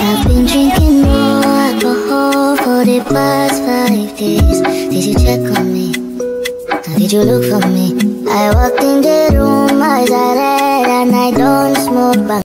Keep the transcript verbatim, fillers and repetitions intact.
I've been drinking more alcohol for the past five days. Did you check on me? Or did you look for me? I walked in the room, eyes are red, and I don't smoke back.